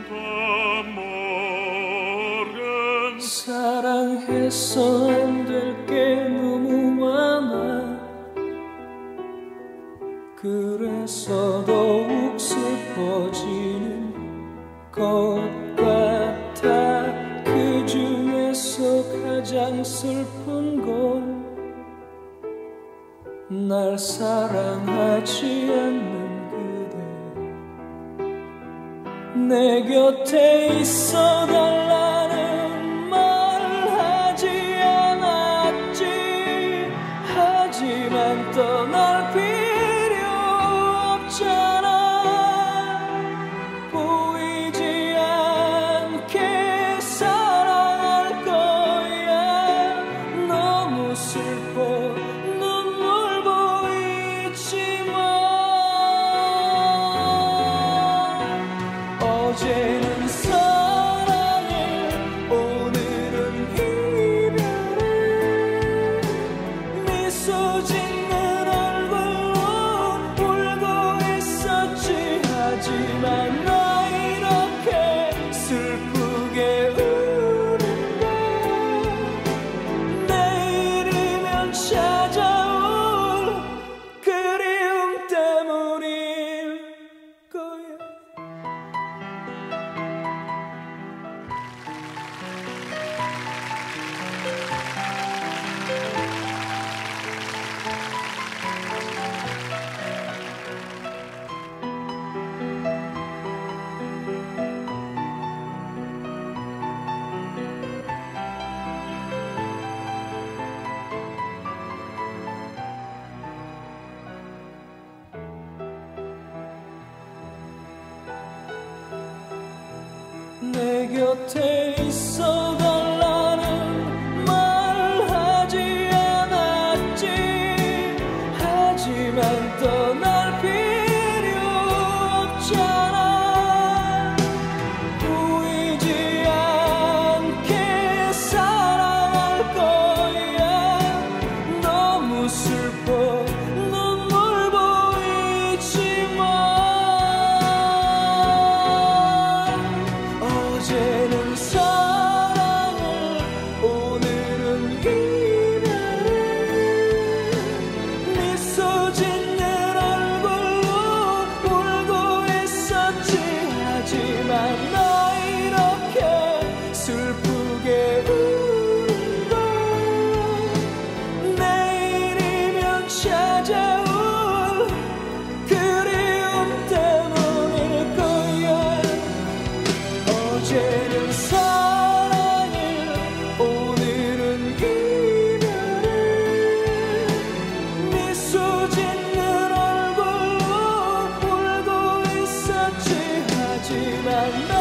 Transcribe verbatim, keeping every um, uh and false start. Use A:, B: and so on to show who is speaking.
A: 사랑해서 안 될 게 너무 많아. 그래서 더욱 슬퍼지는 것 같아. 그 중에서 가장 슬픈 건 날 사랑하지 않는 그대. 내 곁에 있어 달라는 말 하지 않았지. 하지만 떠날 필요 없잖아. 보이지 않게 사랑할 거야. 너무 슬퍼 눈물 보이지만 어제는 사랑해 오늘은 이별해. 미소 짓는 얼굴로 울고 있었지. 하지만 나 이렇게 슬프게 우는데 내일이면 찾아올 그리움 때문일 거야. 내 곁에 있어 달라는 말 하지 않았지. 하지만 떠날 필요 없잖아. 보이지 않게 사랑할 거야. 너무 슬퍼 눈물 보이지만 어제는 사랑을 오늘은 이별을. 미소 짓는 얼굴로 울고 있었지. 하지만 나 이렇게 슬프게 울고 내일이면 찾아올 그리움 때문일 거야. 어제는 사랑해 오늘은 이별해. 미소 짓는 얼굴로 울고 있었지. 하지만 나